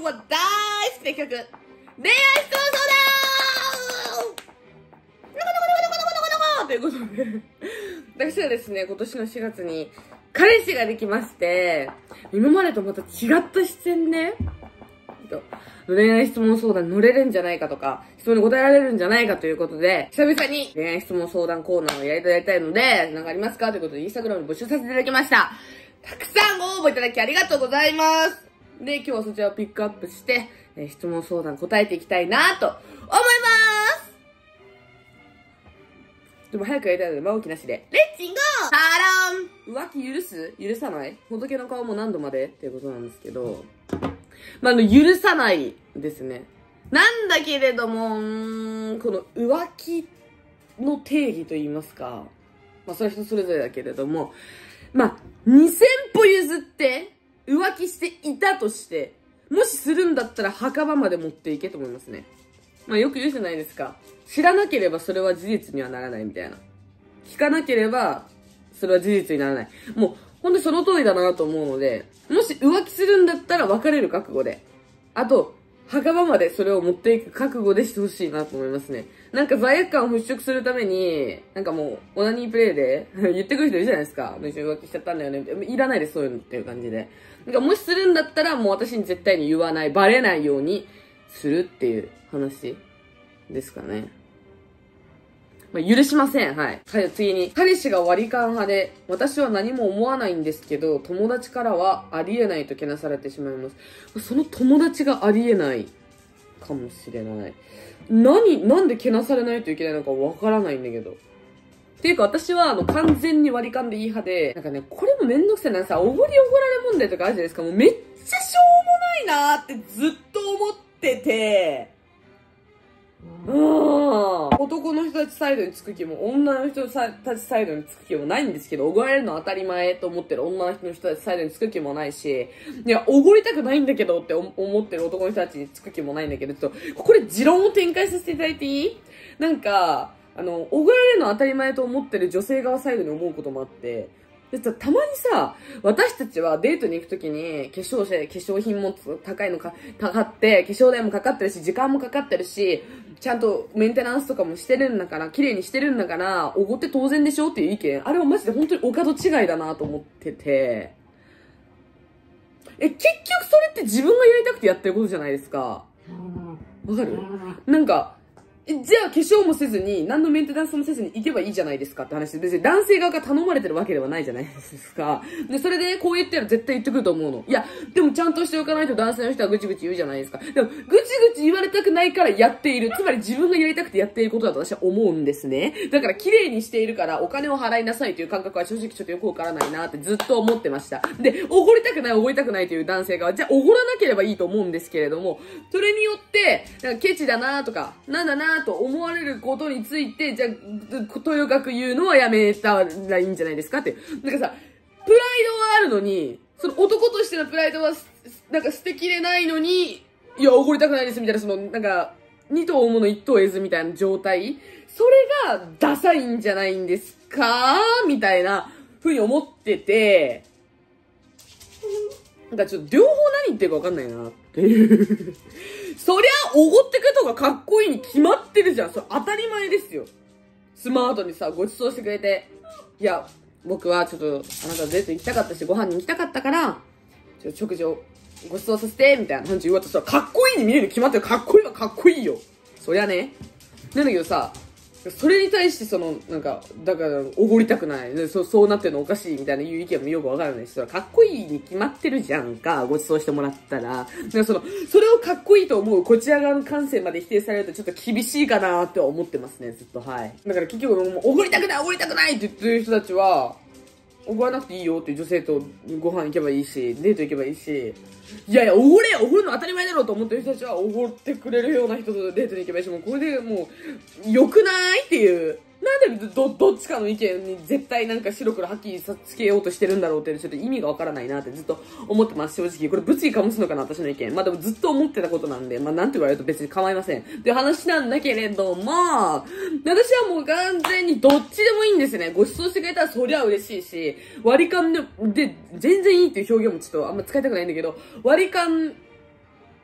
子が大好きな企画、恋愛質問相談ということで、私はですね、今年の4月に彼氏ができまして、今までとまた違った視点で、恋愛質問相談に乗れるんじゃないかとか、質問に答えられるんじゃないかということで、久々に恋愛質問相談コーナーをやりたいので、なんかありますかということで、インスタグラムに募集させていただきました。たくさんご応募いただきありがとうございます。で、今日はそちらをピックアップして、質問相談答えていきたいなと思います。でも早くやりたいので、間置きなしで、レッツゴーハロン浮気許す許さない仏の顔も何度までっていうことなんですけど、許さないですね。なんだけれども、この浮気の定義と言いますか、それは人それぞれだけれども、2000歩譲って浮気していたとして、もしするんだったら墓場まで持っていけと思いますね。よく言うじゃないですか。知らなければそれは事実にはならないみたいな。聞かなければそれは事実にならない。もう、本当にその通りだなと思うので、もし浮気するんだったら別れる覚悟で。あと、墓場までそれを持っていく覚悟でしてほしいなと思いますね。なんか罪悪感を払拭するために、なんかもう、オナニープレイで言ってくる人いるじゃないですか。一緒に浮気しちゃったんだよね。いらないです、そういうのっていう感じで。なんかもしするんだったらもう私に絶対に言わない、バレないようにするっていう話ですかね。許しません。はい。次に。彼氏が割り勘派で、私は何も思わないんですけど、友達からはありえないとけなされてしまいます。その友達がありえないかもしれない。なんでけなされないといけないのかわからないんだけど。っていうか私は完全に割り勘でいい派で、なんかね、これもめんどくさいなさ、おごりおごられ問題とかあるじゃないですか。もうめっちゃしょうもないなーってずっと思ってて、男の人たちサイドにつく気も、女の人たちサイドにつく気もないんですけど、おごられるのは当たり前と思ってる女の人たちサイドにつく気もないし、いや、おごりたくないんだけどって思ってる男の人たちにつく気もないんだけど、ちょっと、これ持論を展開させていただいていい？なんか、おごられるのは当たり前と思ってる女性側サイドに思うこともあって、でさ、たまにさ、私たちはデートに行くときに化粧品も高いのかって、化粧代もかかってるし、時間もかかってるし、ちゃんとメンテナンスとかもしてるんだから、綺麗にしてるんだから、おごって当然でしょっていう意見、あれはマジで本当にお門違いだなと思ってて、結局それって自分がやりたくてやってることじゃないですか。わかる？なんか、じゃあ化粧もせずに、何のメンテナンスもせずに行けばいいじゃないですかって話で、別に男性側が頼まれてるわけではないじゃないですか。で、それでこう言ったら絶対言ってくると思うの。いや、でもちゃんとしておかないと男性の人はぐちぐち言うじゃないですか。でも、ぐちぐち言われたくないからやっている。つまり自分がやりたくてやっていることだと私は思うんですね。だから綺麗にしているからお金を払いなさいという感覚は正直ちょっとよくわからないなってずっと思ってました。で、おごりたくないという男性側は、じゃあおごらなければいいと思うんですけれども、それによって、なんかケチだなとか、なんだなと思われることについて、じゃあ、とよかく言うのはやめたらいいんじゃないですかって。なんかさ、プライドはあるのに、その男としてのプライドは、なんか捨てきれないのに、いや、おごりたくないですみたいな、その、なんか、二頭追うもの一頭得ずみたいな状態。それがダサいんじゃないんですかみたいなふうに思ってて、なんかちょっと両方何言ってるかわかんないなっていう。そりゃ、おごってくとがかっこいいに決まってるじゃん。それ当たり前ですよ。スマートにさ、ご馳走してくれて。いや、僕はちょっと、あなたデート行きたかったし、ご飯に行きたかったから、食事をご馳走させて、みたいな感じで言われたら、かっこいいに見えるに決まってる。かっこいいはかっこいいよ。そりゃね。なんだけどさ、それに対してなんか、だから、おごりたくない。そうなってるのおかしいみたいないう意見もよくわからないし、それはかっこいいに決まってるじゃんか、ご馳走してもらったら。それをかっこいいと思うこちら側の感性まで否定されるとちょっと厳しいかなって思ってますね、ずっと。はい。だから結局、もう、おごりたくないって言ってる人たちは、おごらなくていいよっていう女性とご飯行けばいいし、デート行けばいいし、いやいや、おごるの当たり前だろうと思ってる人たちは、おごってくれるような人とデートに行けばいいし、もうこれでもう、良くないっていう。なんでどっちかの意見に絶対なんか白黒はっきりさつけようとしてるんだろうって、ちょっと意味がわからないなってずっと思ってます、正直。これ物議かもすのかな、私の意見。でもずっと思ってたことなんで、なんて言われると別に構いません。っていう話なんだけれども、私はもう完全にどっちでもいいんですね。ご馳走してくれたらそりゃ嬉しいし、割り勘で、全然いいっていう表現もちょっとあんま使いたくないんだけど、割り勘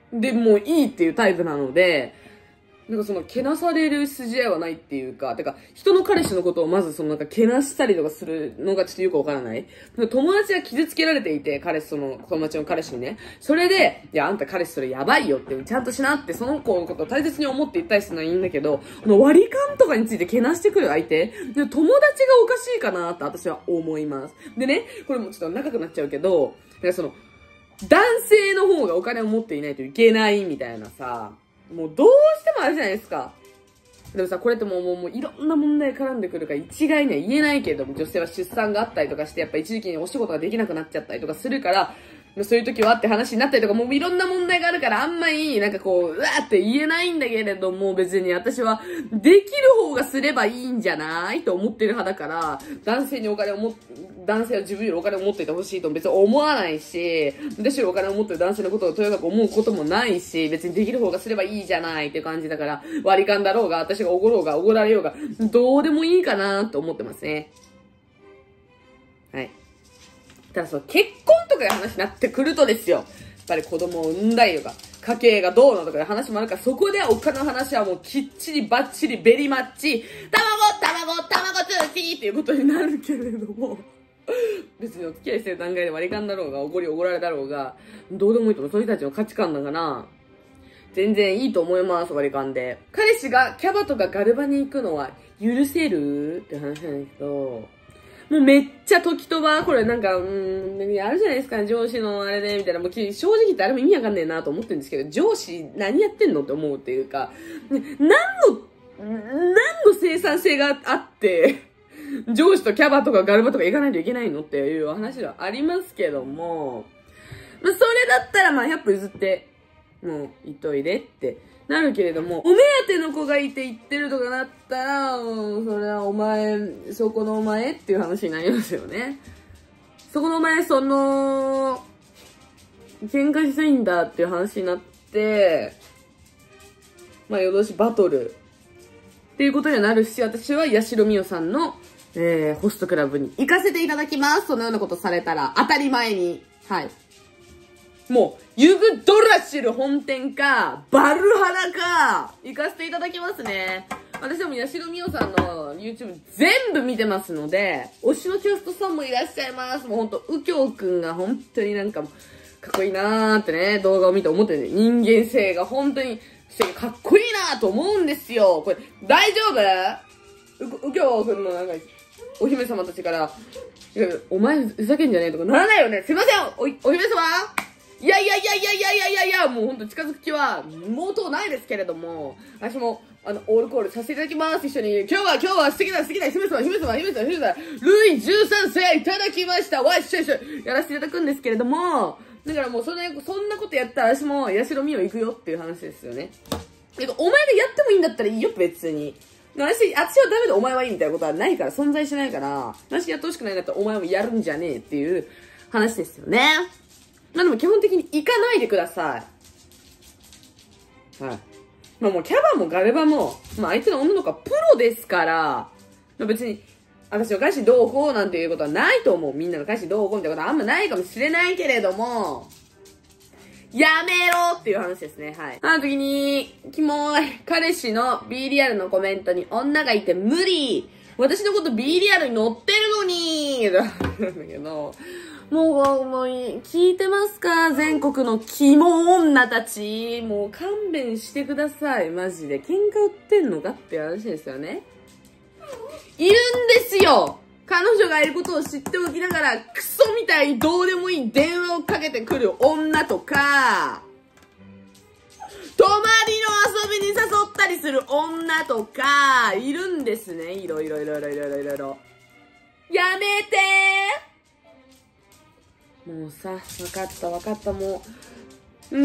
でもういいっていうタイプなので、なんかその、けなされる筋合いはないっていうか、てか、人の彼氏のことをまずそのなんかけなしたりとかするのがちょっとよくわからない。友達が傷つけられていて、友達の彼氏にね。それで、いや、あんた彼氏それやばいよって、ちゃんとしなって、その子のことを大切に思って言ったりするのはいいんだけど、割り勘とかについてけなしてくる相手、友達がおかしいかなって私は思います。でね、これもちょっと長くなっちゃうけど、なんかその、男性の方がお金を持っていないといけないみたいなさ、もうどうしてもあるじゃないですか。でもさ、これってもういろんな問題絡んでくるから一概には言えないけれども、女性は出産があったりとかして、やっぱ一時期にお仕事ができなくなっちゃったりとかするから、そういう時はって話になったりとか、もういろんな問題があるから、あんまり、なんかこう、うわーって言えないんだけれども、別に私は、できる方がすればいいんじゃないと思ってる派だから、男性は自分よりお金を持っていてほしいと別に思わないし、私よりお金を持ってる男性のことをとやかく思うこともないし、別にできる方がすればいいじゃないっていう感じだから、割り勘だろうが、私がおごろうが、おごられようが、どうでもいいかなと思ってますね。はい。ただそう、結婚とかいう話になってくるとですよ。やっぱり子供を産んだりとか、家計がどうのとかいう話もあるから、そこではお金の話はもうきっちりバッチリベリマッチ、卵通知っていうことになるけれども、別にお付き合いしてる段階で割り勘だろうが、おごられだろうが、どうでもいいと思う。そういう人たちの価値観だから、全然いいと思います、割り勘で。彼氏がキャバとかガルバに行くのは許せるって話なんですけど、もうめっちゃ時とば、これなんか、あるじゃないですか、上司のあれで、みたいな。もう正直誰も意味わかんねえなと思ってるんですけど、上司何やってんのって思うっていうか、何の生産性があって、上司とキャバとかガルバとか行かないといけないのっていう話はありますけども、それだったら100歩譲って、もう行っといでってなるけれども、お目当ての子がいて行ってるとかなったら、それはそこのお前っていう話になりますよね。そこのお前、喧嘩したいんだっていう話になって、夜通しバトルっていうことにはなるし、私は八代美代さんの、ホストクラブに行かせていただきます。そのようなことされたら、当たり前に。はい。もう、ユグドラシル本店か、バルハラか、行かせていただきますね。私はもう八代美代さんの YouTube 全部見てますので、推しのキャストさんもいらっしゃいます。もうほんと、右京くんが本当になんか、かっこいいなーってね、動画を見て思ってる、ね、人間性が本当に、かっこいいなーと思うんですよ。これ、大丈夫？右京くんのなんか、お姫様たちから、お前ふざけんじゃねえとかならないよね。すいません、お姫様いや、もうほんと近づく気は、毛頭ないですけれども、私も、オールコールさせていただきます。一緒に。今日は素敵な姫様、ルイ13世いただきました。わっしょいしょやらせていただくんですけれども、だからもうそんなことやったら私も八代美代行くよっていう話ですよね。お前がやってもいいんだったらいいよ、別に。私はダメでお前はいいみたいなことはないから、存在しないから、私やってほしくないんだったらお前もやるんじゃねえっていう話ですよね。でも基本的に行かないでください。はい。もうキャバもガルバも、相手の女の子はプロですから、別に、私の彼氏どうこうなんていうことはないと思う。みんなの彼氏どうこうみたいなことはあんまないかもしれないけれども、やめろっていう話ですね。はい。次に、キモい。彼氏の B リアルのコメントに女がいて無理。私のこと B リアルに載ってるのになんだけど、もう聞いてますか？全国のキモ女たち。もう勘弁してください。マジで。喧嘩売ってんのかっていう話ですよね。いるんですよ！彼女がいることを知っておきながら、クソみたいにどうでもいい電話をかけてくる女とか、泊まりの遊びに誘ったりする女とか、いるんですね。いろいろ。やめてー！もうさ、わかった、もう。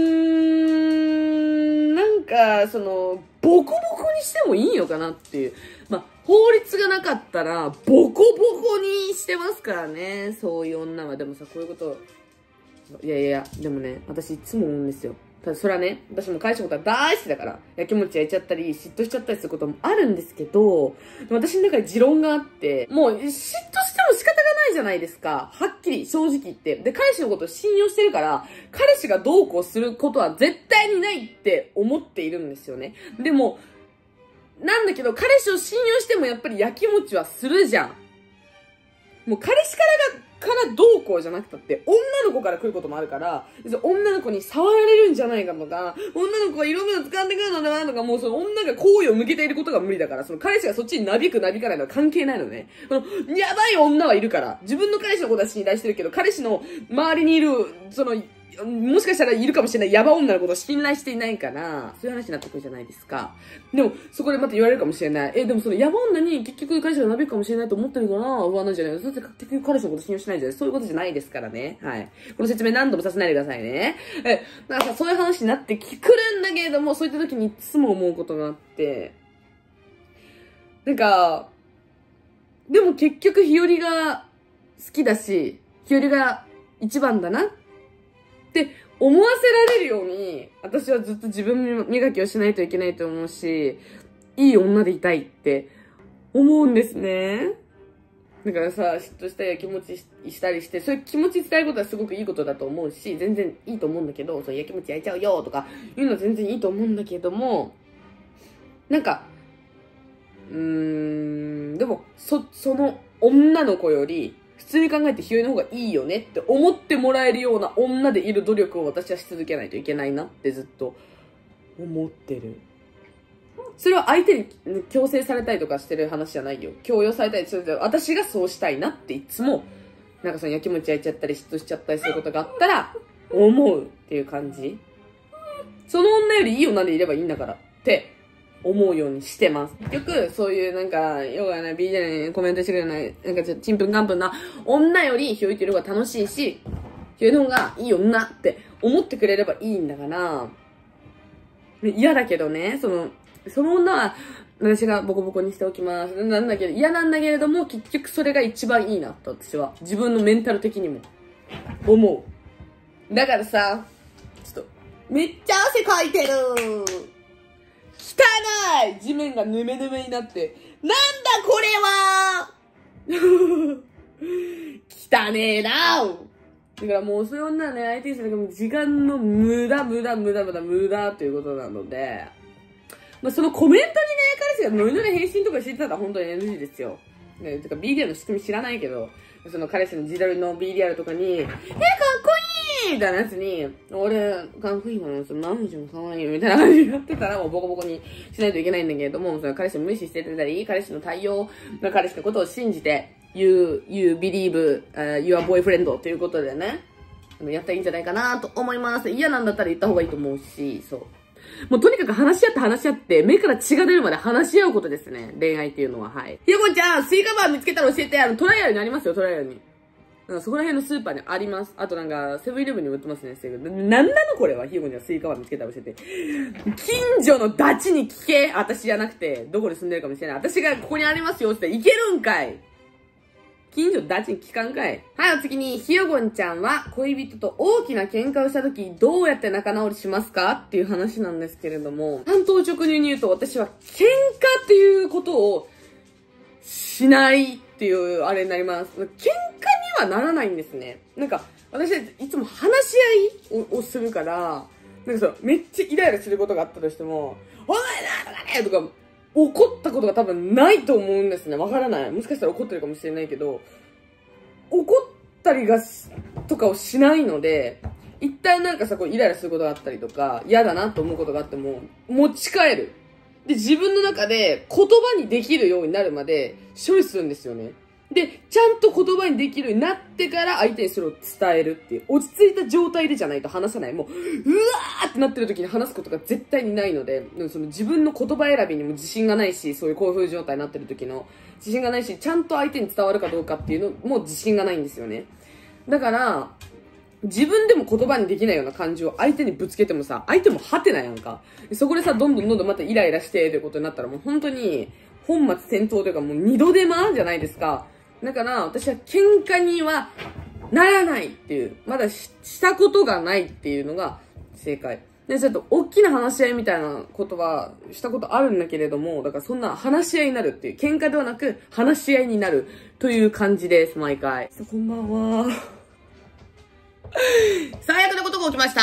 なんか、ボコボコにしてもいいのかなっていう。法律がなかったら、ボコボコにしてますからね。そういう女は。でもさ、こういうこと、いや、でもね、私いつも思うんですよ。ただそれはね、私も返したことは大好きだから、やきもち焼いちゃったり、嫉妬しちゃったりすることもあるんですけど、私の中で持論があって、もう嫉妬しても仕方がないじゃじゃないですか。はっきり正直言って。で、彼氏のことを信用してるから、彼氏がどうこうすることは絶対にないって思っているんですよね。でも、なんだけど、彼氏を信用してもやっぱりやきもちはするじゃん。もう彼氏からどうこうじゃなくたって、女の子から来ることもあるから、女の子に触られるんじゃないかとか、女の子が色々掴んでくるのだなとか、もうその女が好意を向けていることが無理だから、その彼氏がそっちになびくなびかないのは関係ないのね。やばい女はいるから、自分の彼氏のことは信頼してるけど、彼氏の周りにいる、もしかしたらいるかもしれないヤバ女のことを信頼していないから、そういう話になってくるじゃないですか。でも、そこでまた言われるかもしれない。でもそのヤバ女に結局彼氏がなびくかもしれないと思ってるから、不安なんじゃないの？だって結局彼氏のこと信用してないじゃない。そういうことじゃないですからね。はい。この説明何度もさせないでくださいね。なんかさ、そういう話になってくるんだけれども、そういった時にいつも思うことがあって、なんか、でも結局日和が好きだし、日和が一番だなって思わせられるように、私はずっと自分磨きをしないといけないと思うし、いい女でいたいって思うんですね。だからさ、嫉妬したり気持ちしたりして、そういう気持ち伝えることはすごくいいことだと思うし、全然いいと思うんだけど、そういう気持ち焼いちゃうよとかいうのは全然いいと思うんだけども、なんか、でも、その女の子より、普通に考えて日和の方がいいよねって思ってもらえるような女でいる努力を私はし続けないといけないなってずっと思ってる。それは相手に強制されたりとかしてる話じゃないよ。強要されたりするけど、私がそうしたいなっていつも、なんかそのやきもち焼いちゃったり嫉妬しちゃったりすることがあったら、思うっていう感じ。その女よりいい女でいればいいんだからって思うようにしてます。結局、そういうなんか、ヨガやない、BJ にコメントしてくれない、なんかちんぷんかんぷんな女よりひよいてる方が楽しいし、ひよいの方がいい女って思ってくれればいいんだから、嫌だけどね、その女は、私がボコボコにしておきます。なんだけど、嫌なんだけれども、結局それが一番いいなと私は、自分のメンタル的にも、思う。だからさ、ちょっと、めっちゃ汗かいてる汚い地面がヌメヌメになって、なんだこれは汚ねえなだからもうそういう女はね、相手にするのが時間の無駄ということなので、まあ、そのコメントにね、彼氏がノリノリ返信とかしてたら本当に NG ですよ。ね、てか BDR の仕組み知らないけど、その彼氏の自撮りの BDR とかに、かっこいいみたいなやつに、俺、かっこいいわね、マムちゃんかわいいみたいな感じになってたら、もうボコボコにしないといけないんだけれども、その彼氏を無視してたり、彼氏の対応、彼氏のことを信じて、you believe, your boyfriend ということでね、やったらいいんじゃないかなと思います。嫌なんだったら言った方がいいと思うし、そう。もうとにかく話し合って、目から血が出るまで話し合うことですね。恋愛っていうのは、はい。ひよこちゃん、スイカバー見つけたら教えて。トライアルにありますよ、トライアルに。なんかそこら辺のスーパーにあります。あとなんか、セブンイレブンにも売ってますね、なんなのこれは。ひよこにはスイカバー見つけたら教えて。近所のダチに聞け。私じゃなくて、どこに住んでるかもしれない。私がここにありますよって言って行けるんかい。近所ダチに聞かんかい。はい、お次に、ひよごんちゃんは恋人と大きな喧嘩をしたとき、どうやって仲直りしますかっていう話なんですけれども、単刀直入に言うと、私は喧嘩っていうことをしないっていうあれになります。喧嘩にはならないんですね。なんか、私はいつも話し合いをするから、なんかそう、めっちゃイライラすることがあったとしても、お前だとかねとか、怒ったことが多分ないと思うんですね。わからない。もしかしたら怒ってるかもしれないけど、怒ったりとかをしないので、一旦なんかさ、こうイライラすることがあったりとか、嫌だなと思うことがあっても、持ち帰る。で、自分の中で言葉にできるようになるまで処理するんですよね。で、ちゃんと言葉にできるようになってから相手にそれを伝えるっていう、落ち着いた状態でじゃないと話さない。もう、うわーってなってる時に話すことが絶対にないので、その自分の言葉選びにも自信がないし、そういう興奮状態になってる時の自信がないし、ちゃんと相手に伝わるかどうかっていうのも自信がないんですよね。だから、自分でも言葉にできないような感情を相手にぶつけてもさ、相手もハテナやんか。そこでさ、どんどんまたイライラしてということになったらもう本当に本末転倒というかもう二度手間じゃないですか。だから私は喧嘩にはならないっていう、まだしたことがないっていうのが正解。 で、ちょっと大きな話し合いみたいなことはしたことあるんだけれども、だからそんな話し合いになるっていう、喧嘩ではなく話し合いになるという感じです、毎回。こんばんは。最悪なことが起きました。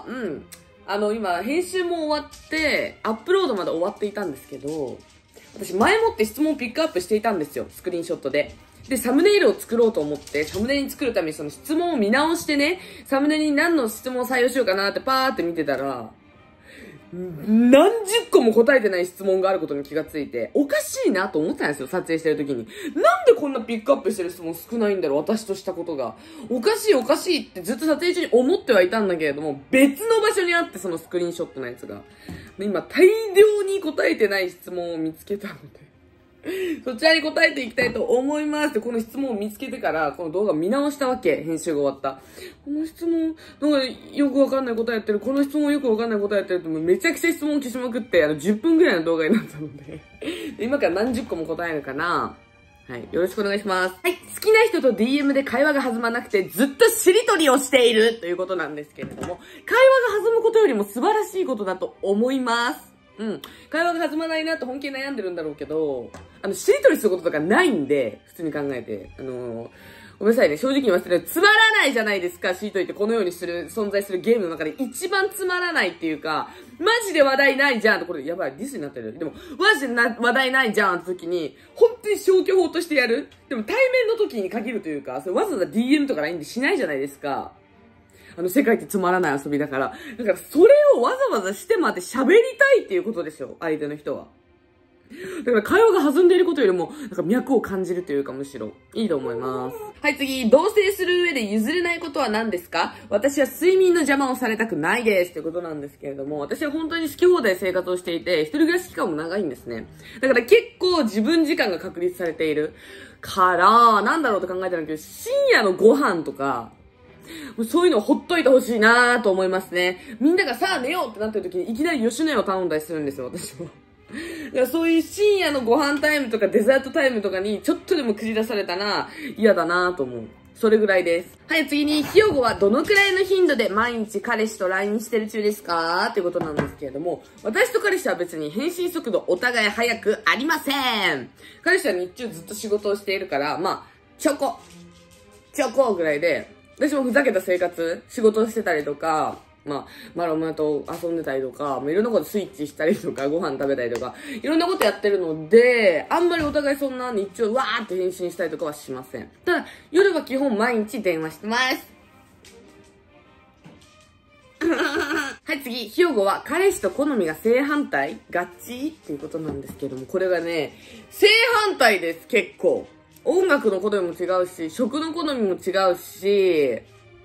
今、編集も終わって、アップロードまで終わっていたんですけど、私前もって質問をピックアップしていたんですよ、スクリーンショットで。で、サムネイルを作ろうと思って、サムネイルに作るためにその質問を見直してね、サムネに何の質問を採用しようかなってパーって見てたら、何十個も答えてない質問があることに気がついて、おかしいなと思ったんですよ、撮影してる時に。なんでこんなピックアップしてる質問少ないんだろう、私としたことが。おかしいおかしいってずっと撮影中に思ってはいたんだけれども、別の場所にあって、そのスクリーンショットのやつが。今、大量に答えてない質問を見つけたので。そちらに答えていきたいと思いますって、この質問を見つけてから、この動画見直したわけ。編集が終わった。この質問、なんかよくわかんない答えやってる。この質問よくわかんない答えやってるって、もうめちゃくちゃ質問を消しまくって、10分ぐらいの動画になったので。今から何十個も答えるかな。はい。よろしくお願いします。はい。好きな人と DM で会話が弾まなくて、ずっとしりとりをしているということなんですけれども、会話が弾むことよりも素晴らしいことだと思います。会話が弾まないなと本気で悩んでるんだろうけど、しりとりすることとかないんで、普通に考えて。ごめんなさいね。正直に言いますけど、つまらないじゃないですか、しりとりってこのように存在するゲームの中で一番つまらないっていうか、マジで話題ないじゃんこれやばい、ディスになってる。でも、マジで話題ないじゃんって時に、本当に消去法としてやる。でも対面の時に限るというか、それわざわざ DM とか LINE でしないじゃないですか。世界ってつまらない遊びだから。だから、それをわざわざしてまで喋りたいっていうことですよ、相手の人は。だから会話が弾んでいることよりも、なんか脈を感じるというかむしろ、いいと思います。はい、次。同棲する上で譲れないことは何ですか？私は睡眠の邪魔をされたくないです。ということなんですけれども、私は本当に好き放題生活をしていて、一人暮らし期間も長いんですね。だから結構自分時間が確立されているから、なんだろうと考えたんだけど、深夜のご飯とか、そういうのをほっといてほしいなーと思いますね。みんながさあ寝ようってなってる時にいきなり吉野家を頼んだりするんですよ、私も。だからそういう深夜のご飯タイムとかデザートタイムとかにちょっとでも口出されたら嫌だなと思う。それぐらいです。はい、次に、ひよごはどのくらいの頻度で毎日彼氏と LINE してる中ですかっていうことなんですけれども、私と彼氏は別に返信速度お互い早くありません。彼氏は日中ずっと仕事をしているから、ちょこぐらいで、私もふざけた生活、仕事をしてたりとか、マロマと遊んでたりとか、いろんなことスイッチしたりとか、ご飯食べたりとか、いろんなことやってるので、あんまりお互いそんな日中わーって返信したりとかはしません。ただ、夜は基本毎日電話してます。はい、次。ひよごは彼氏と好みが正反対ガチっていうことなんですけども、これがね、正反対です、結構。音楽の好みも違うし、食の好みも違うし、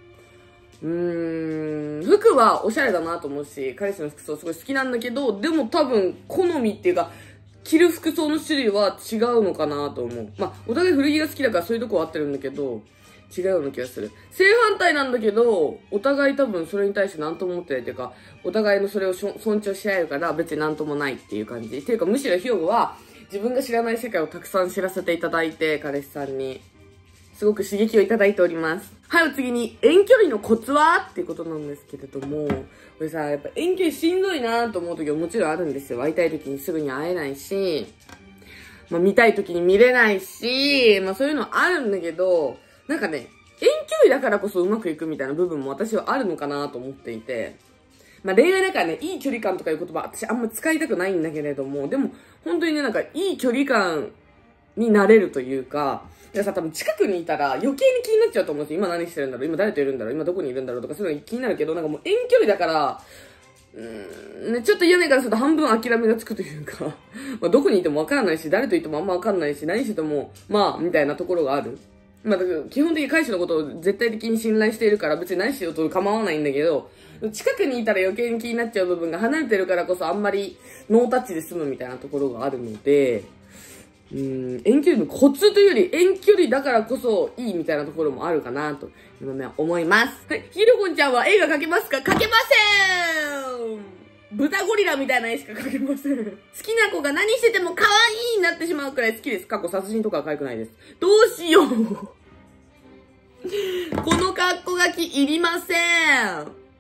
服はおしゃれだなと思うし、彼氏の服装すごい好きなんだけど、でも多分好みっていうか、着る服装の種類は違うのかなと思う。お互い古着が好きだからそういうとこは合ってるんだけど、違うような気がする。正反対なんだけど、お互い多分それに対して何とも思ってないっていうか、お互いのそれを尊重し合えるから別に何ともないっていう感じ。っていうかむしろひよごは自分が知らない世界をたくさん知らせていただいて、彼氏さんに。すごく刺激をいただいております。はい、お次に、遠距離のコツはっていうことなんですけれども、これさ、やっぱ遠距離しんどいなと思う時はもちろんあるんですよ。会いたい時にすぐに会えないし、見たい時に見れないし、そういうのあるんだけど、なんかね、遠距離だからこそうまくいくみたいな部分も私はあるのかなと思っていて、恋愛だからね、いい距離感とかいう言葉、私あんま使いたくないんだけれども、でも、本当にね、なんかいい距離感になれるというか、多分近くにいたら余計に気になっちゃうと思うんですよ。今何してるんだろう、今誰といるんだろう、今どこにいるんだろうとかそういうの気になるけど、なんかもう遠距離だから、ちょっと嫌なからすると半分諦めがつくというか、どこにいてもわからないし、誰といてもあんまわかんないし、何してても、みたいなところがある。だから基本的に彼氏のことを絶対的に信頼しているから別に何しようと構わないんだけど、近くにいたら余計に気になっちゃう部分が離れてるからこそあんまりノータッチで済むみたいなところがあるので、遠距離のコツというより遠距離だからこそいいみたいなところもあるかなと今ね思います。はい、ひろこんちゃんは絵が描けますか？描けません。豚ゴリラみたいな絵しか描けません。好きな子が何してても可愛いになってしまうくらい好きです。過去殺人とかは可愛くないです。どうしよう。この格好書きいりません。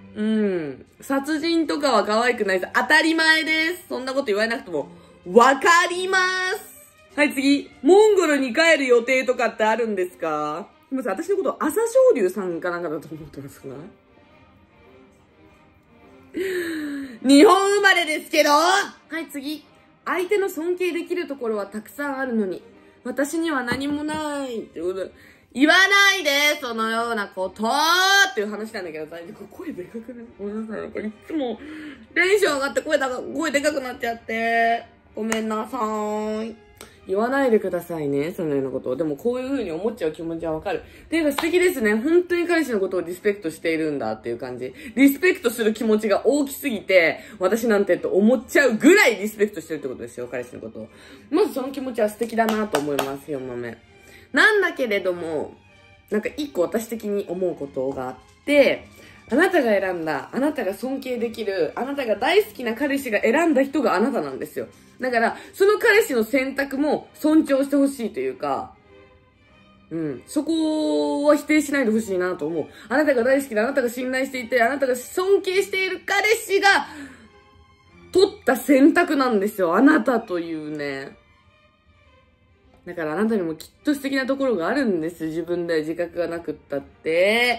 うん。殺人とかは可愛くないです。当たり前です。そんなこと言われなくても、わかります。はい、次。モンゴルに帰る予定とかってあるんですか？すみません、私のこと朝青龍さんかなんかだと思ってますか？日本生まれですけど。はい、次。相手の尊敬できるところはたくさんあるのに、私には何もないってことで、言わないで、そのようなことっていう話なんだけどさ、声でかくない？ごめんなさい。なんかいつもテンション上がって声でかくなっちゃって。ごめんなさい。言わないでくださいね、そのようなことを。でもこういう風に思っちゃう気持ちはわかる。っていうか素敵ですね。本当に彼氏のことをリスペクトしているんだっていう感じ。リスペクトする気持ちが大きすぎて、私なんてと思っちゃうぐらいリスペクトしてるってことですよ、彼氏のことを。まずその気持ちは素敵だなと思います、4問目。なんだけれども、なんか一個私的に思うことがあって、あなたが選んだ、あなたが尊敬できる、あなたが大好きな彼氏が選んだ人があなたなんですよ。だから、その彼氏の選択も尊重してほしいというか、うん。そこは否定しないでほしいなと思う。あなたが大好きで、あなたが信頼していて、あなたが尊敬している彼氏が、取った選択なんですよ。あなたというね。だからあなたにもきっと素敵なところがあるんです。自分で自覚がなくったって。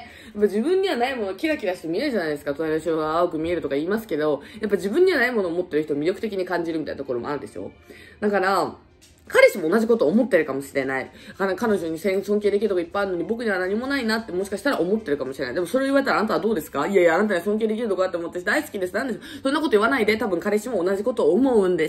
やっぱ自分にはないものキラキラして見えるじゃないですか。隣の人は青く見えるとか言いますけど、やっぱ自分にはないものを持ってる人を魅力的に感じるみたいなところもあるでしょ。だから、彼氏も同じことを思ってるかもしれない。彼女に尊敬できるとこいっぱいあるのに僕には何もないなってもしかしたら思ってるかもしれない。でもそれ言われたらあなたはどうですか？いやいや、あなたには尊敬できるとこあって思って大好きです。なんでそんなこと言わないで。多分彼氏も同じことを思うんです。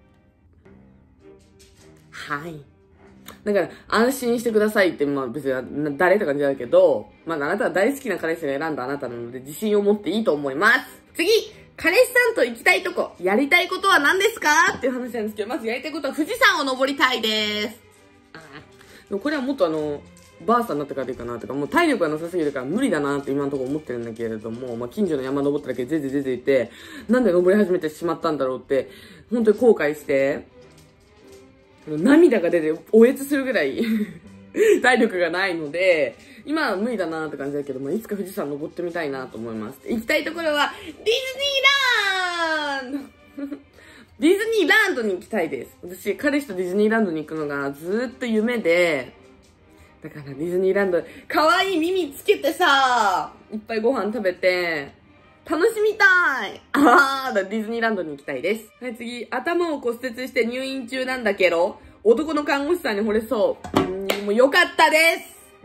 はい。だから、安心してくださいって、まあ別に誰って感じだけど、まああなたは大好きな彼氏が選んだあなたなので自信を持っていいと思います。次！彼氏さんと行きたいとこ、やりたいことは何ですかっていう話なんですけど、まずやりたいことは富士山を登りたいです。でもこれはもっとバーサーになったからいいかなとか、もう体力がなさすぎるから無理だなって今のところ思ってるんだけれども、まあ近所の山登っただけでぜぜいて、なんで登り始めてしまったんだろうって、本当に後悔して、涙が出て、おえつするぐらい体力がないので、今は無理だなって感じだけど、まあ、いつか富士山登ってみたいなと思います。行きたいところは、ディズニーランドディズニーランドに行きたいです。私、彼氏とディズニーランドに行くのがずーっと夢で、だからディズニーランド、可愛い耳つけてさ、いっぱいご飯食べて、楽しみたい。ディズニーランドに行きたいです。はい、次。頭を骨折して入院中なんだけど、男の看護師さんに惚れそう。もうよかったです。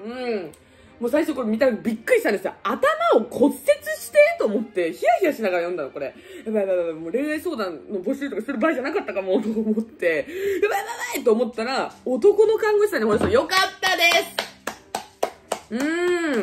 もう最初これ見たらびっくりしたんですよ。頭を骨折してと思って、ヒヤヒヤしながら読んだの、これ。やばいやばいやばい、もう恋愛相談の募集とかする場合じゃなかったかも、と思って。やばいやばいと思ったら、男の看護師さんに惚れそう。よかったです。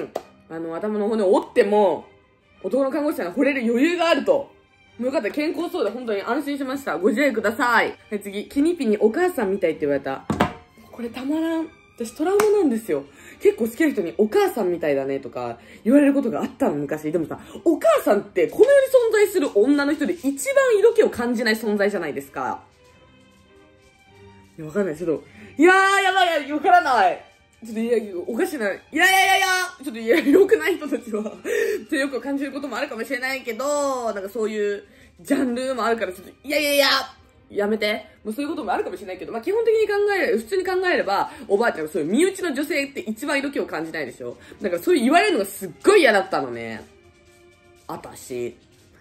頭の骨を折っても、男の看護師さんが惚れる余裕があると。もうよかった。健康そうで本当に安心しました。ご自愛ください。はい、次。キニピにお母さんみたいって言われた。これたまらん。私トラウマなんですよ。結構好きな人にお母さんみたいだねとか言われることがあったの、昔。でもさ、お母さんってこの世に存在する女の人で一番色気を感じない存在じゃないですか。いや、わかんない。ちょっと、いやー、やばい、わからない。ちょっと、いや、おかしな、ちょっと、良くない人たちは、よく感じることもあるかもしれないけど、なんかそういうジャンルもあるから、ちょっと、やめて。もうそういうこともあるかもしれないけど、まあ基本的に普通に考えれば、おばあちゃんがそういう身内の女性って一番色気を感じないでしょ？だからそういう言われるのがすっごい嫌だったのね。あたし。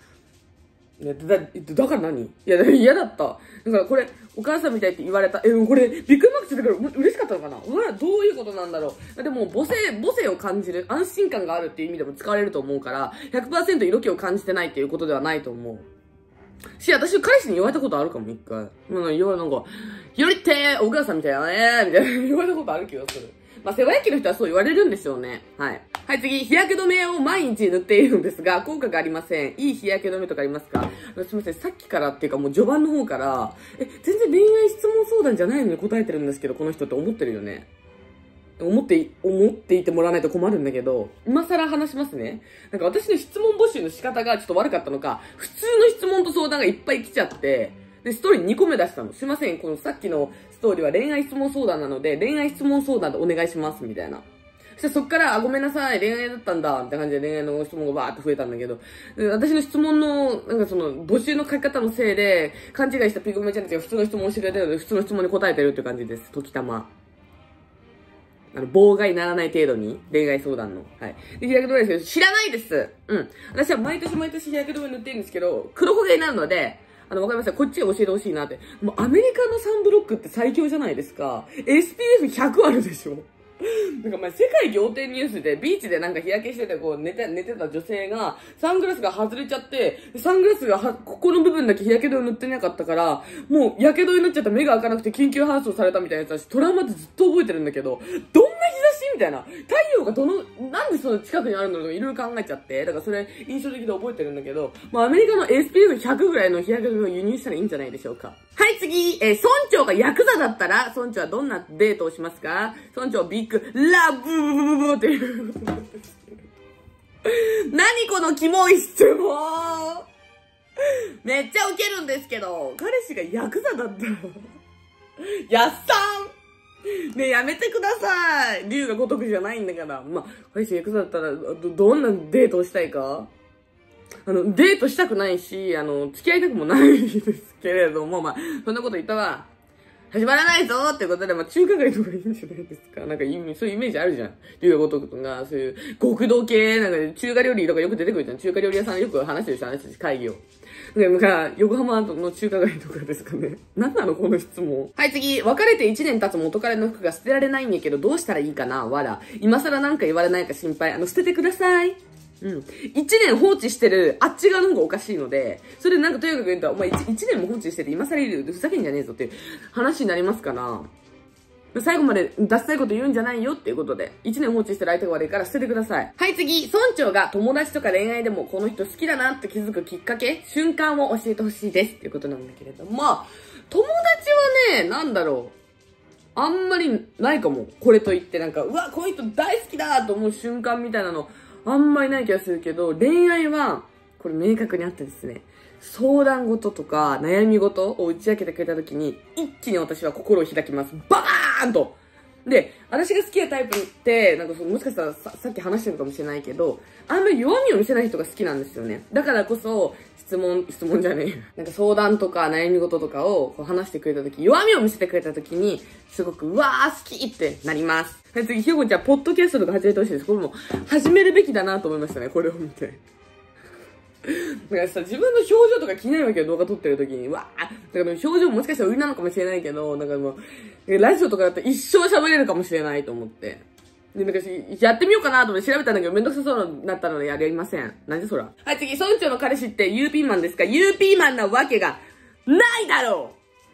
だから何？いや、嫌だった。だからこれ、お母さんみたいって言われた。これ、ビッグマックスだから嬉しかったのかな？どういうことなんだろう。でも、母性を感じる、安心感があるっていう意味でも使われると思うから、100% 色気を感じてないっていうことではないと思う。私、彼氏に言われたことあるかも、一回。なんか、よりってお母さんみたいだねみたいな言われたことある気がする。まあ、世話焼きの人はそう言われるんでしょうね。はい。はい、次。日焼け止めを毎日塗っているんですが、効果がありません。いい日焼け止めとかありますか？すみません。さっきからっていうかもう序盤の方から、全然恋愛質問相談じゃないのに答えてるんですけど、この人って思ってるよね。思っていてもらわないと困るんだけど、今更話しますね。なんか私の質問募集の仕方がちょっと悪かったのか、普通の質問と相談がいっぱい来ちゃって、で、ストーリー2個目出したの。すいません、このさっきのストーリーは恋愛質問相談なので、恋愛質問相談でお願いします、みたいな。 そしたらそっから、あ、ごめんなさい、恋愛だったんだ、みたいな感じで恋愛の質問がバーって増えたんだけど、で私の質問の、なんかその、募集の書き方のせいで、勘違いしたピグメちゃんたちが普通の質問をしてくれてるので、普通の質問に答えてるっていう感じです。時たま。妨害にならない程度に、恋愛相談の。はい。で、日焼け止めですけど、知らないです。うん。私は毎年毎年日焼け止め塗ってるんですけど、黒焦げになるので、わかりました。こっち教えてほしいなって。もうアメリカのサンブロックって最強じゃないですか。SPF100 あるでしょ。なんか前、世界仰天ニュースで、ビーチでなんか日焼けしてて、こう寝てた女性が、サングラスが外れちゃって、サングラスがここの部分だけ日焼け止め塗ってなかったから、もう、火傷になっちゃった目が開かなくて緊急搬送されたみたいなやつだし、トラウマってずっと覚えてるんだけど、どんな日差しみたいな。太陽がなんでその近くにあるのとかいろいろ考えちゃって、だからそれ印象的で覚えてるんだけど、まあアメリカの SPF100 ぐらいの日焼け止めを輸入したらいいんじゃないでしょうか。はい、次、村長がヤクザだったら、村長はどんなデートをしますか？村長ビッグラブーっていうことなんですけど。何このキモい質問めっちゃウケるんですけど、彼氏がヤクザだったら、やっさんねえ、やめてください。竜が如くじゃないんだから。まあ、彼氏ヤクザだったら、どんなデートをしたいか？デートしたくないし、付き合いたくもないですけれども、まあ、そんなこと言ったわ。始まらないぞってことで、まあ、中華街とかいいんじゃないですか。なんかそういうイメージあるじゃん。龍が如くとか、そういう極道系、なんか中華料理とかよく出てくるじゃん。中華料理屋さんよく話してる人、話してる会議を。なんか、横浜の中華街とかですかね。なんなのこの質問。はい、次。別れて1年経つ元彼の服が捨てられないんやけど、どうしたらいいかなわら。今更なんか言われないか心配。捨ててください。うん。1年放置してる、あっち側の方がおかしいので、それなんかとにかく言うと、お前 1年も放置してて今更いるふざけんじゃねえぞっていう話になりますから、最後まで出したいこと言うんじゃないよっていうことで、1年放置してる相手が悪いから捨ててください。はい、次。村長が友達とか恋愛でもこの人好きだなって気づくきっかけ、瞬間を教えてほしいですっていうことなんだけれども、友達はね、なんだろう。あんまりないかも。これといってなんか、うわ、この人大好きだと思う瞬間みたいなの、あんまりない気がするけど、恋愛は、これ明確にあってですね、相談事とか悩み事を打ち明けてくれた時に、一気に私は心を開きます。バーンとで、私が好きなタイプって、なんかもしかしたらさっき話してるかもしれないけど、あんまり弱みを見せない人が好きなんですよね。だからこそ、質問じゃねえよ。なんか相談とか悩み事とかをこう話してくれた時、弱みを見せてくれた時に、すごく、うわー好きってなります。はい、次、ひよこちゃん、ポッドキャストとか始めてほしいです。これも、始めるべきだなと思いましたね、これを見て。だからさ、自分の表情とか気になるわけよ、動画撮ってる時に。わーだから表情もしかしたら売りなのかもしれないけど、なんかもう、ラジオとかだったら一生喋れるかもしれないと思って。で、なんかやってみようかなと思って調べたんだけど、めんどくさそうになったのでやりません。なんでそら。はい、次、村長の彼氏ってユーピーマンですか？ユーピーマンなわけがないだろ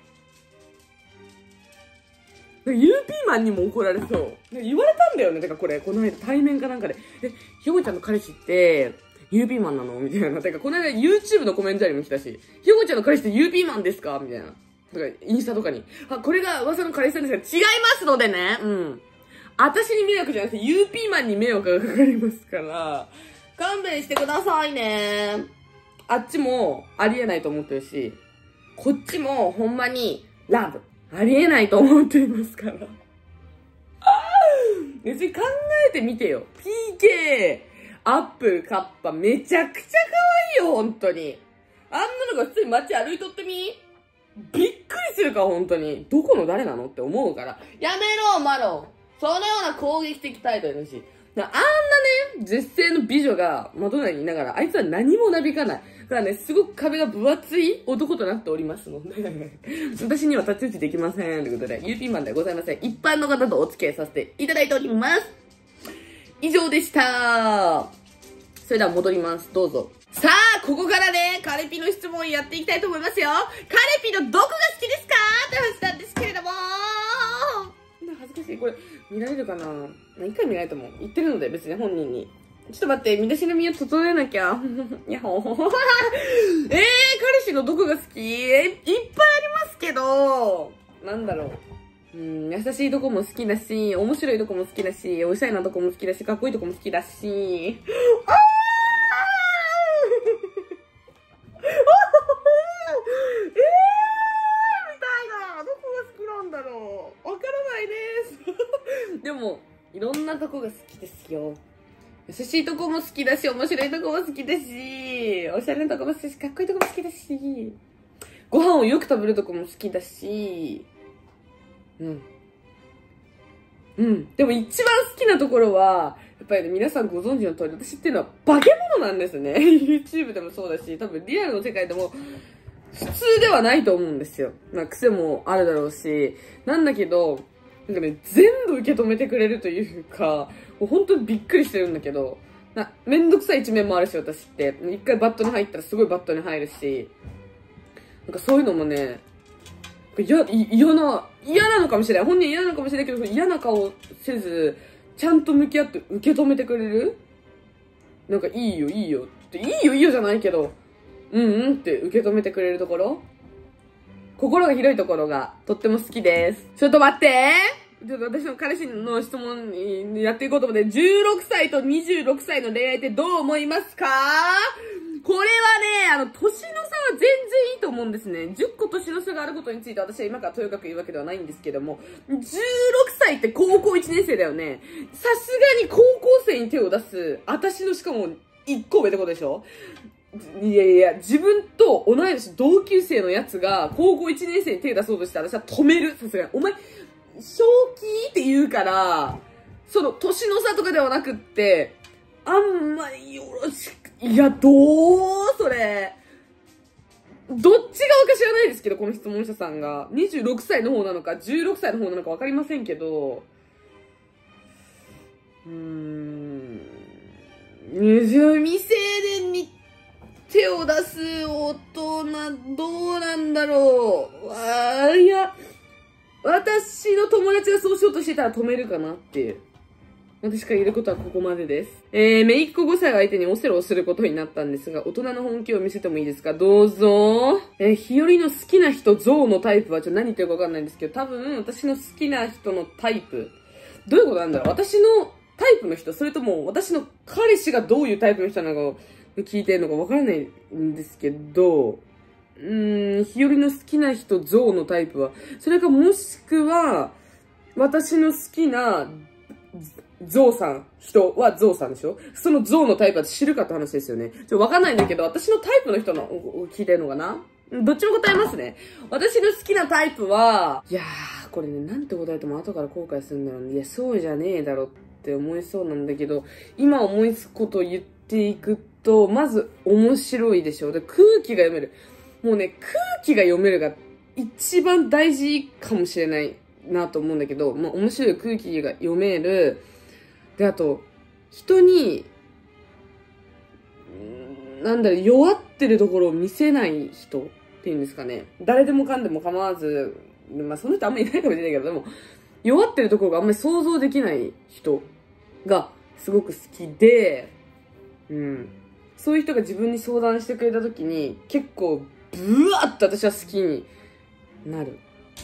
う。ユーピーマンにも怒られそう。言われたんだよね。てかこれ、この間対面かなんかで。ひよこちゃんの彼氏って、ユーピーマンなのみたいな。てか、この間 YouTube のコメントにも来たし、ひよこちゃんの彼氏ってユーピーマンですかみたいな。とか、インスタとかに。あ、これが噂の彼氏さんですが、違いますのでね。うん。私に迷惑じゃなくて、ユーピーマンに迷惑がかかりますから、勘弁してくださいね。あっちもありえないと思ってるし、こっちもほんまにラブ。ありえないと思っていますから。別に考えてみてよ。PK、アップル、カッパ、めちゃくちゃ可愛いよ、本当に。あんなのが普通に街歩いとってみ？びっくりするか、本当に。どこの誰なのって思うから。やめろ、マロン。そのような攻撃的態度やるし。あんなね、絶世の美女がマドンナにいながら、あいつは何もなびかない。だからね、すごく壁が分厚い男となっておりますので、私には太刀打ちできません。ということで、ユーピーマンではございません。一般の方とお付き合いさせていただいております。以上でした。それでは戻ります。どうぞ。さあ、ここからね、カレピの質問やっていきたいと思いますよ。カレピのどこが好きですかって話なんですけれども。恥ずかしい。これ、見られるかな？一回見られても言ってるので、別に本人に。ちょっと待って、身だしなみを整えなきゃ。やっほー。彼氏のどこが好き？いっぱいありますけど、なんだろう。優しいとこも好きだし、面白いとこも好きだし、おしゃれなとこも好きだし、かっこいいとこも好きだし、みたいな。どこが好きなんだろう。わからないです。でも、いろんななとこが好きですよ。優しいとこも好きだし、面白いとこも好きだし、おしゃれなとこも好きだし、かっこいいとこも好きだし、ご飯をよく食べるとこも好きだし、でも一番好きなところは、やっぱりね、皆さんご存知の通り、私っていうのは化け物なんですね。YouTube でもそうだし、多分リアルの世界でも、普通ではないと思うんですよ。癖もあるだろうし、なんだけど、なんかね、全部受け止めてくれるというか、もう本当にびっくりしてるんだけど、めんどくさい一面もあるし、私って。一回バットに入ったらすごいバットに入るし、なんかそういうのもね、嫌なのかもしれない。本人嫌なのかもしれないけど、嫌な顔せず、ちゃんと向き合って受け止めてくれる。なんかいいよって、いいよじゃないけど、って受け止めてくれるところ、心が広いところがとっても好きです。ちょっと待ってちょっと私の彼氏の質問にやっていこうと思って、16歳と26歳の恋愛ってどう思いますか？これはね、年の差は全然いいと思うんですね。10個年の差があることについて私は今からとやかく言うわけではないんですけども、16歳って高校1年生だよね。さすがに高校生に手を出す、私のしかも1個上ってことでしょ？いや、自分と同い年同級生のやつが高校1年生に手を出そうとしたら私は止める。さすがに。お前、正気って言うから、その年の差とかではなくって、あんまりよろしく、いや、それ。どっちがわか知らないですけど、この質問者さんが。26歳の方なのか、16歳の方なのかわかりませんけど、未成年に手を出す大人、どうなんだろう。いや、私の友達がそうしようとしてたら止めるかなっていう。私が言えることはここまでです。姪っ子5歳を相手にオセロをすることになったんですが、大人の本気を見せてもいいですか？どうぞ。日和の好きな人、象のタイプは何言ってるかわかんないんですけど、多分私の好きな人のタイプ。どういうことなんだろう？私のタイプの人、それとも私の彼氏がどういうタイプの人なのか聞いてるのかわからないんですけど、日和の好きな人、象のタイプは、それかもしくは、私の好きな、ゾウさん、人はゾウさんでしょ？そのゾウのタイプは知るかって話ですよね。わかんないんだけど、私のタイプの人の聞いてるのかな？どっちも答えますね。私の好きなタイプは、いやー、これね、なんて答えても後から後悔するんだろうね。いや、そうじゃねえだろって思いそうなんだけど、今思いつくことを言っていくと、まず面白いでしょ。で、空気が読める。もうね、空気が読めるが一番大事かもしれないなと思うんだけど、面白い空気が読める。で、あと、人に、弱ってるところを見せない人っていうんですかね。誰でもかんでも構わず、その人あんまりいないかもしれないけど、でも、弱ってるところがあんまり想像できない人がすごく好きで、そういう人が自分に相談してくれた時に、結構、ブワーって私は好きになる。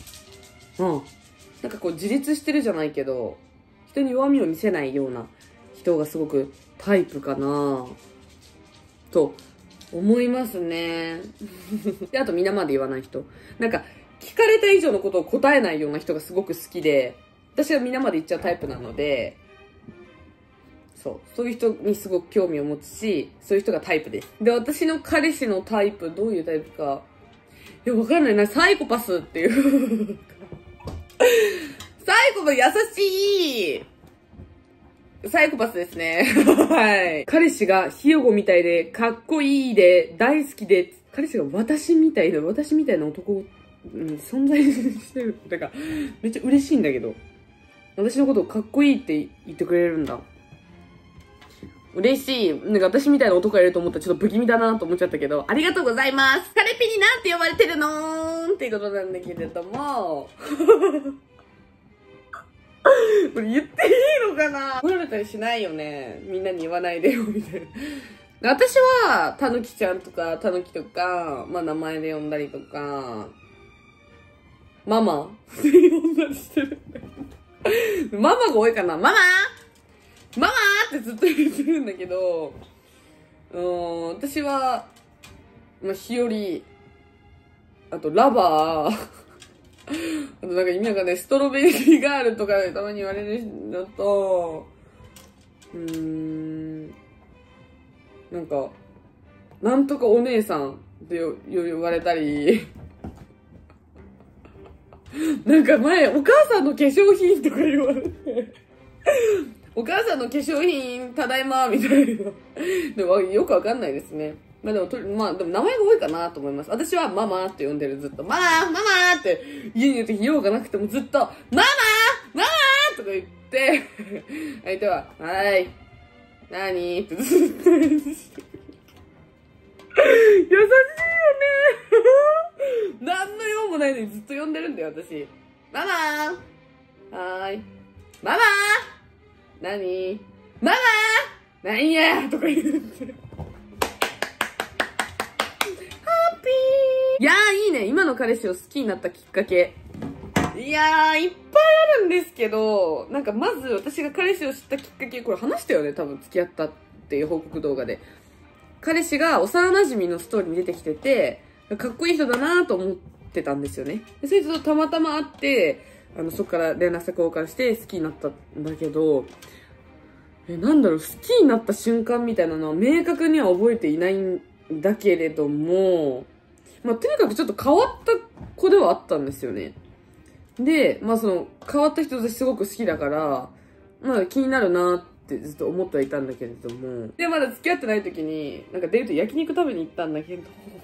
なんかこう自立してるじゃないけど、人に弱みを見せないような人がすごくタイプかなと思いますね。で、あと皆まで言わない人。なんか聞かれた以上のことを答えないような人がすごく好きで、私は皆まで言っちゃうタイプなので、そういう人にすごく興味を持つし、そういう人がタイプです。で、私の彼氏のタイプ、どういうタイプか。いや、わかんないな。サイコパスっていう。サイコパス優しいサイコパスですね。はい。彼氏がひよごみたいで、かっこいいで、大好きで、彼氏が私みたいな男、存在してる。だから、めっちゃ嬉しいんだけど。私のことをかっこいいって言ってくれるんだ。嬉しい。なんか私みたいな男がいると思ったらちょっと不気味だなと思っちゃったけど、ありがとうございます。カレピになんて呼ばれてるのーっていうことなんだけれども。これ言っていいのかな？怒られたりしないよね。みんなに言わないでよ、みたいな。私は、たぬきちゃんとか、たぬきとか、名前で呼んだりとか、ママって呼んだりしてるんだけど。ママが多いかな？ママってずっと言ってるんだけど、私は、日和、あとラバー、あとなんか意味わかんない、ストロベリーガールとかたまに言われるのと、 なんか、なんとかお姉さんって呼ばれたり、なんか前、お母さんの化粧品とか言われて、お母さんの化粧品、ただいま、みたいな。でも、よくわかんないですね。まあでも、でも名前が多いかなと思います。私はママって呼んでる、ずっと。ママって家にいるとき用がなくてもずっと、ママとか言って、相手は、はい、なにってずっと優しいよね何の用もないのにずっと呼んでるんだよ、私。ママはーい。ママなにママなんやとか言って。ハッピー。いやーいいね。今の彼氏を好きになったきっかけ。いやーいっぱいあるんですけど、なんかまず私が彼氏を知ったきっかけ、これ話したよね、多分付き合ったっていう報告動画で。彼氏が幼馴染のストーリーに出てきてて、かっこいい人だなと思ってたんですよね。でそいつとたまたま会って、そこから連絡先交換して好きになったんだけど、なんだろう、好きになった瞬間みたいなのは明確には覚えていないんだけれども、まあ、とにかくちょっと変わった子ではあったんですよね。で、まあその、変わった人私すごく好きだから、まあ気になるなってずっと思ってはいたんだけれども、で、まだ付き合ってない時に、なんかデート焼肉食べに行ったんだけど、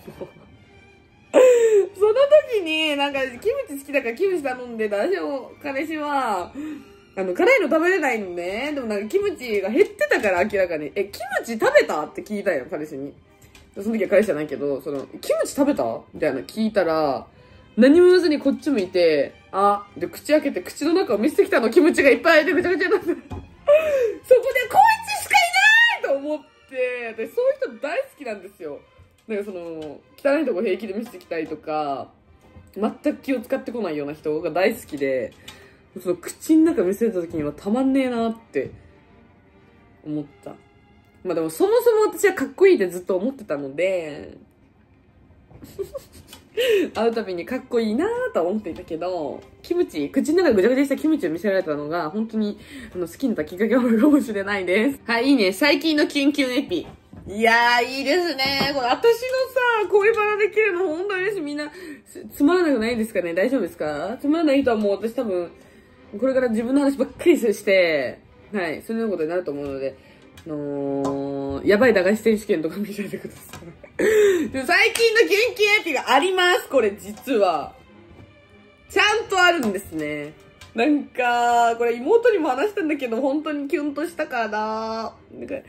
その時に、なんか、キムチ好きだからキムチ頼んでた、私も、彼氏は、辛いの食べれないのね。でもなんかキムチが減ってたから明らかに。キムチ食べたって聞いたよ、彼氏に。その時は彼氏じゃないけど、キムチ食べたみたいな聞いたら、何も言わずにこっち向いて、で、口開けて口の中を見せてきたの、キムチがいっぱいでめちゃくちゃになって。そこで、こいつしかいないと思って、私そういう人大好きなんですよ。なんか汚いとこ平気で見せてきたりとか、全く気を使ってこないような人が大好きで、口の中見せた時にはたまんねえなって思った。まあでもそもそも私はかっこいいってずっと思ってたので、会うたびにかっこいいなぁとは思っていたけど、口の中ぐちゃぐちゃしたキムチを見せられたのが、本当に好きになったきっかけなのかもしれないです。はい、いいね。最近のキュンキュンエピ。いやー、いいですね。これ、私のさ、恋バナできるの本当にです。みんな、つまらなくないですかね？大丈夫ですか？つまらない人はもう私多分、これから自分の話ばっかりして、はい、そのようなことになると思うので、やばい駄菓子選手権とか見せてください。で最近のキュンキュンエピがあります、これ実は。ちゃんとあるんですね。なんか、これ妹にも話したんだけど、本当にキュンとしたから、なんか、やばー、前髪が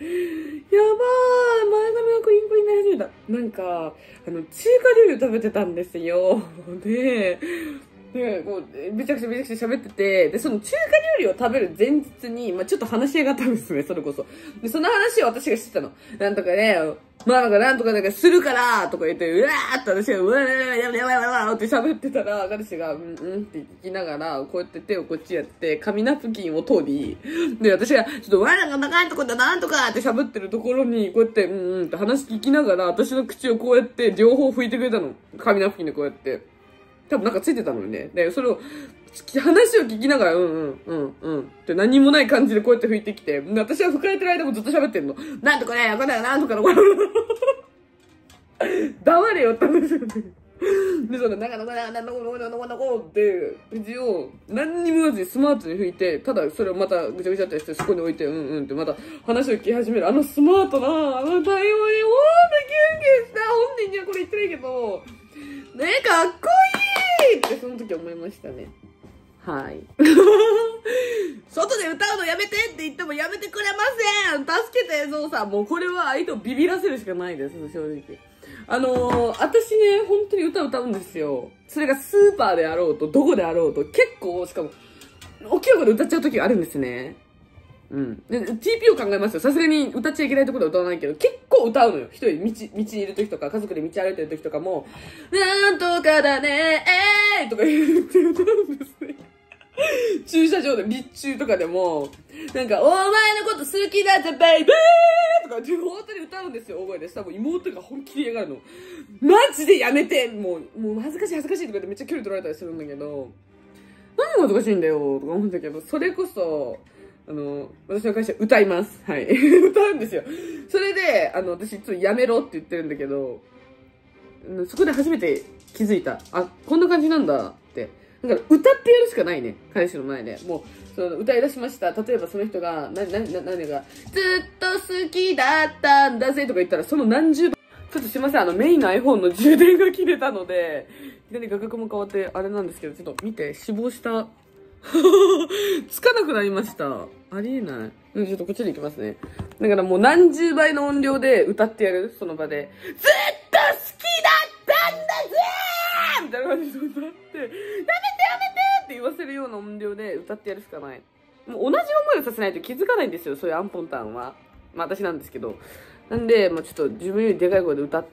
クリンクリンになり始めた。なんか、中華料理を食べてたんですよ。で、こう、めちゃくちゃ喋ってて、で、その中華料理を食べる前日に、ちょっと話し合いがあったんですね、それこそ。で、その話を私がしてたの。なんとかね、なんとかするからとか言って、うわーって私が、うわー、やばいって喋ってたら、彼氏が、って聞きながら、こうやって手をこっちやって、紙ナプキンを取り、で、私が、ちょっと、なんとかだなんとかって喋ってるところに、こうやって、って話聞きながら、私の口をこうやって両方拭いてくれたの。紙ナプキンでこうやって。多分なんかついてたのにね。で、それを、話を聞きながら、って何もない感じでこうやって拭いてきて、で私は拭かれてる間もずっと喋ってんの。なんとかね、なんとかの、黙れよって話をね。で、なんとこって、口を何にも言わずにスマートに拭いて、ただそれをまたぐちゃぐちゃってしてそこに置いて、ってまた話を聞き始める。スマートな、対応に、ほんとキュンキュンした。本人にはこれ言ってないけど、ね、かっこいいってその時思いましたね。はい。外で歌うのやめてって言ってもやめてくれません。助けて、ゾウさん。もうこれは相手をビビらせるしかないです、正直。私ね、本当に歌うんですよ。それがスーパーであろうと、どこであろうと、結構、しかも、大きい声で歌っちゃう時があるんですね。で、TP を考えますよ。さすがに歌っちゃいけないところで歌わないけど、結構歌うのよ。一人、道にいる時とか、家族で道歩いてる時とかも、なんとかだねーとか言って歌うんですね。駐車場で、日中とかでも、なんか、お前のこと好きだぜ、ベイベーとか、本当に歌うんですよ、大声で。多分妹が本気で嫌がるの。マジでやめてもう恥ずかしいとか言ってめっちゃ距離取られたりするんだけど、何が恥ずかしいんだよとか思うんだけど、それこそ、 私の会社歌います。はい。歌うんですよ。それで、私ちょっとやめろって言ってるんだけど、そこで初めて気づいた。あ、こんな感じなんだって。だから歌ってやるしかないね。彼氏の前で。もう、歌い出しました。例えばその人が、何が、ずっと好きだったんだぜとか言ったら、その何十倍、ちょっとすいません、メインの iPhone の充電が切れたので、左画角も変わってあれなんですけど、ちょっと見て、死亡した。つかなくなりました。ありえない。ちょっとこっちで行きますね。だからもう何十倍の音量で歌ってやる、その場で。ずっと好きだったんだぜーみたいな感じで歌って、やめてやめてって言わせるような音量で歌ってやるしかない。もう同じ思いをさせないと気づかないんですよ、そういうアンポンタンは。まあ私なんですけど。なんで、まあちょっと自分よりでかい声で歌って、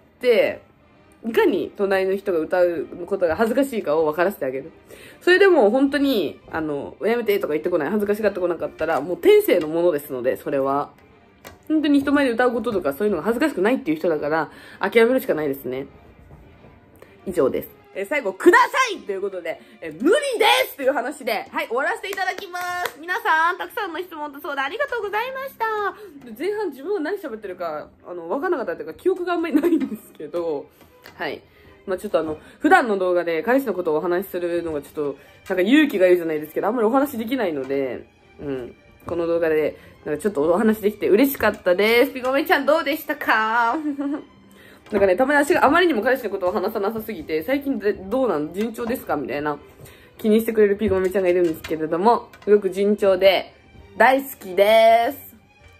いかに隣の人が歌うことが恥ずかしいかを分からせてあげる。それでも本当に、やめてとか言ってこない、恥ずかしがってこなかったら、もう天性のものですので、それは。本当に人前で歌うこととかそういうのが恥ずかしくないっていう人だから、諦めるしかないですね。以上です。最後、くださいということで、無理ですという話で、はい、終わらせていただきます。皆さん、たくさんの質問と相談ありがとうございました。前半自分が何喋ってるか、わかんなかったというか、記憶があんまりないんですけど、はい。まあちょっと普段の動画で彼氏のことをお話しするのがちょっと、なんか勇気がいるじゃないですけど、あんまりお話できないので、この動画で、なんかちょっとお話できて嬉しかったです。ピゴメちゃんどうでしたか？なんかね、たまに私があまりにも彼氏のことを話さなさすぎて、最近どうなん順調ですかみたいな、気にしてくれるピゴメちゃんがいるんですけれども、すごく順調で、大好きです。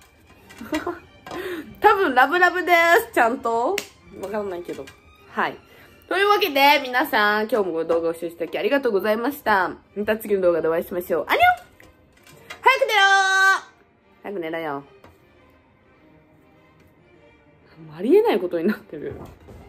多分ラブラブです。ちゃんとわからないけど。はい。というわけで、皆さん、今日も動画を視聴していただきありがとうございました。また次の動画でお会いしましょう。アニョン早く寝ろー早く寝ろよ。ありえないことになってる。